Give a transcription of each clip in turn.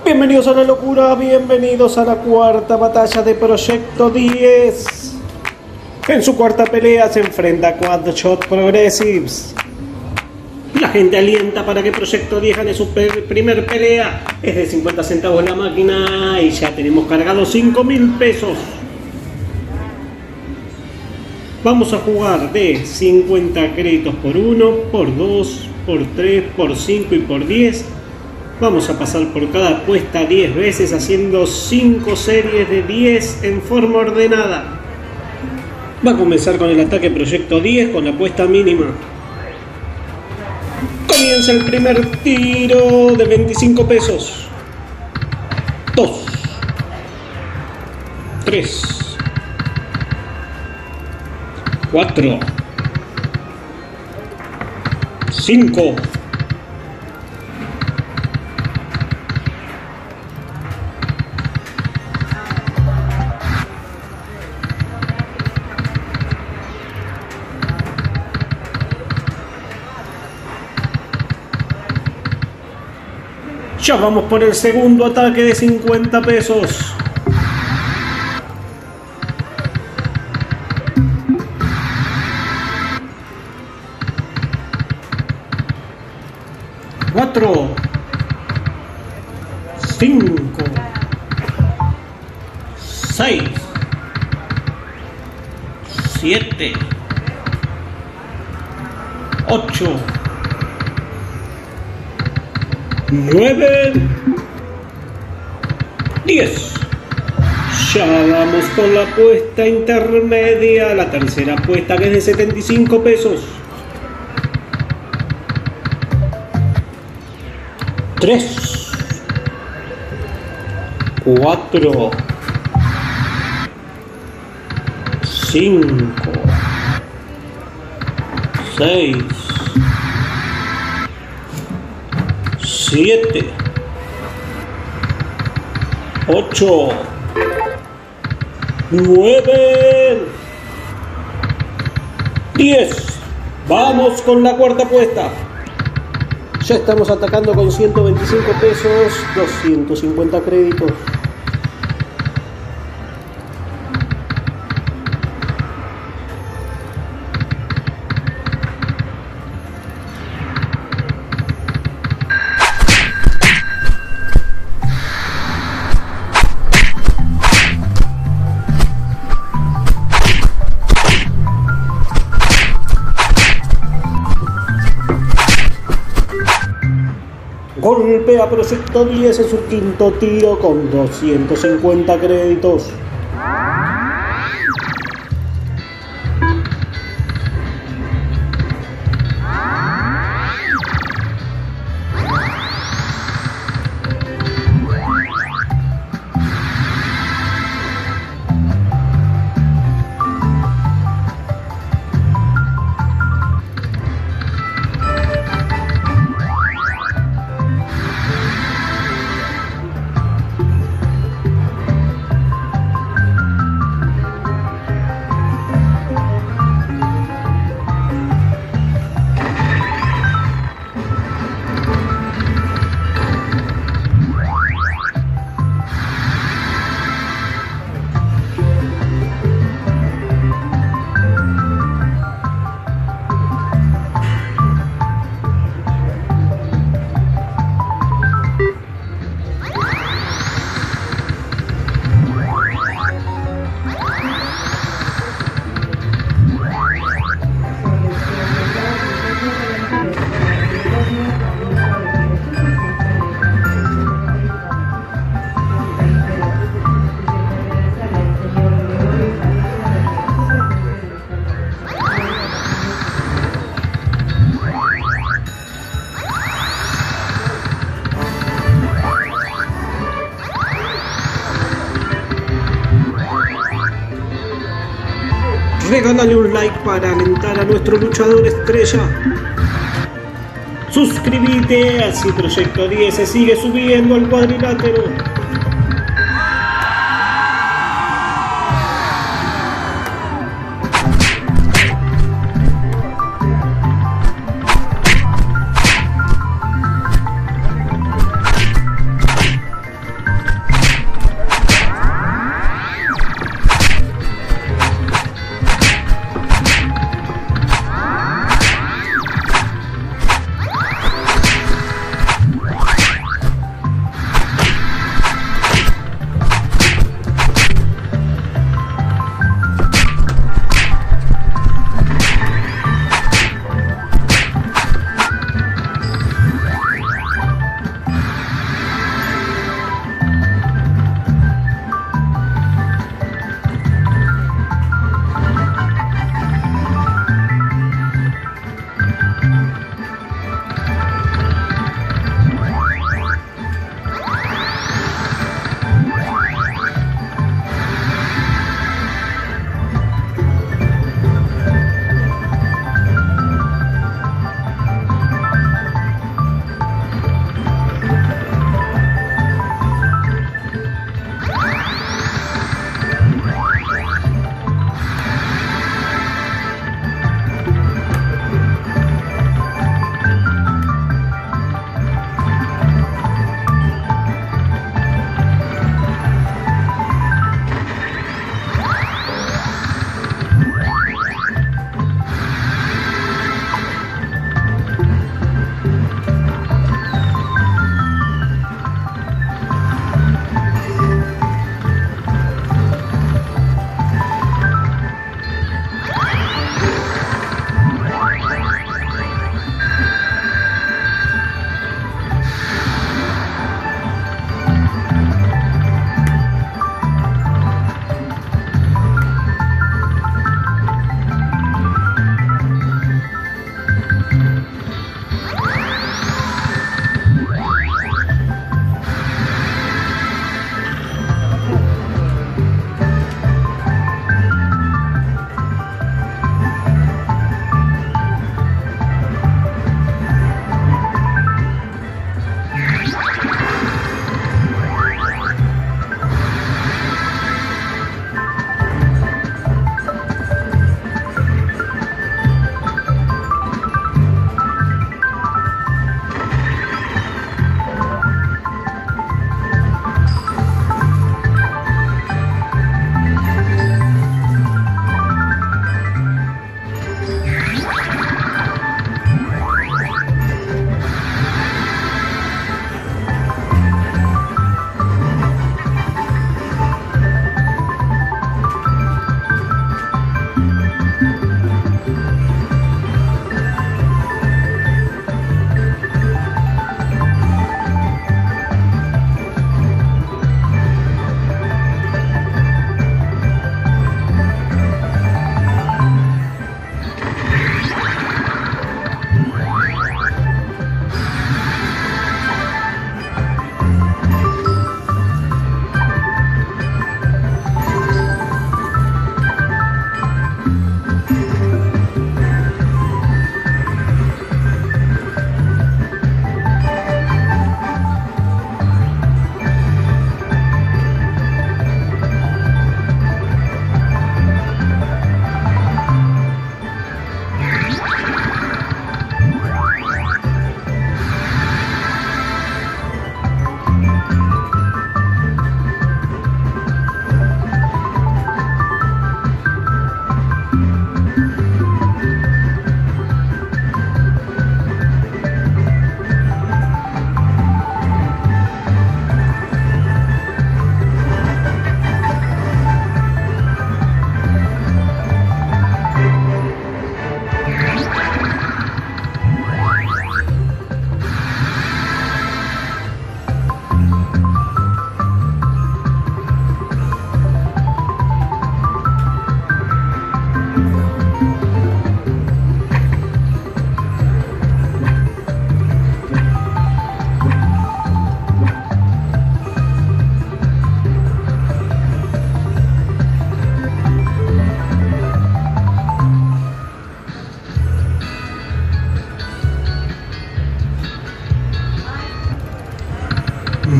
Bienvenidos a la locura, bienvenidos a la cuarta batalla de Proyecto 10. En su cuarta pelea se enfrenta a Quadshot Progressives. La gente alienta para que Proyecto 10 gane su primer pelea. Es de 50 centavos la máquina y ya tenemos cargados 5.000 pesos. Vamos a jugar de 50 créditos por 1, por 2, por 3, por 5 y por 10. Vamos a pasar por cada apuesta 10 veces haciendo 5 series de 10 en forma ordenada. Va a comenzar con el ataque Proyecto 10 con la apuesta mínima. Comienza el primer tiro de 25 pesos. 2, 3, 4, 5, 'Ya vamos por el segundo ataque de 50 pesos. 4, 5, 6, 7, 8, 9, 10. Ya vamos con la apuesta intermedia, la tercera apuesta que es de 75 pesos. 3, 4, 5, 6, 7, 8, 9, 10. Vamos con la cuarta apuesta. Ya estamos atacando con 125 pesos, 250 créditos. Golpea Proyecto 10 en su quinto tiro con 250 créditos. Regálale un like para alentar a nuestro luchador estrella. Suscríbete, así Proyecto 10 se sigue subiendo al cuadrilátero.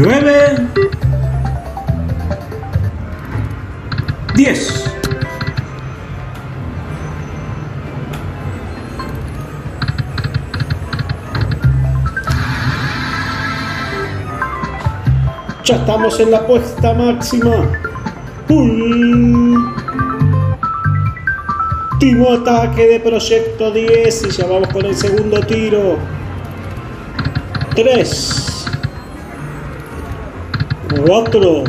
9, 10. Ya estamos en la apuesta máxima. Último ataque de Proyecto 10 y ya vamos con el segundo tiro. 3, 4,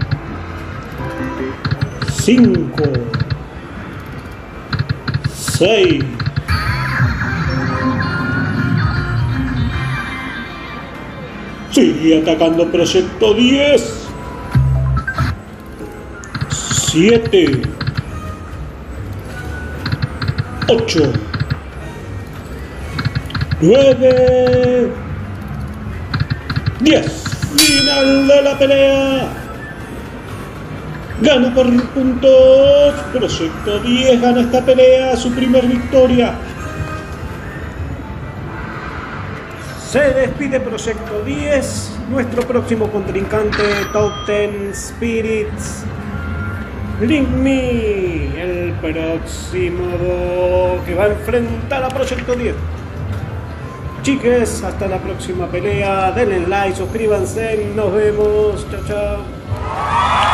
5, 6. Sigue atacando Proyecto 10. 7, 8, 9, 10. Final de la pelea. Gana por puntos. Proyecto 10 gana esta pelea, su primer victoria. Se despide Proyecto 10. Nuestro próximo contrincante, Top 10 Spirits. Link Me, el próximo que va a enfrentar a Proyecto 10. Chiques, hasta la próxima pelea. Denle like, suscríbanse. Nos vemos. Chao, chao.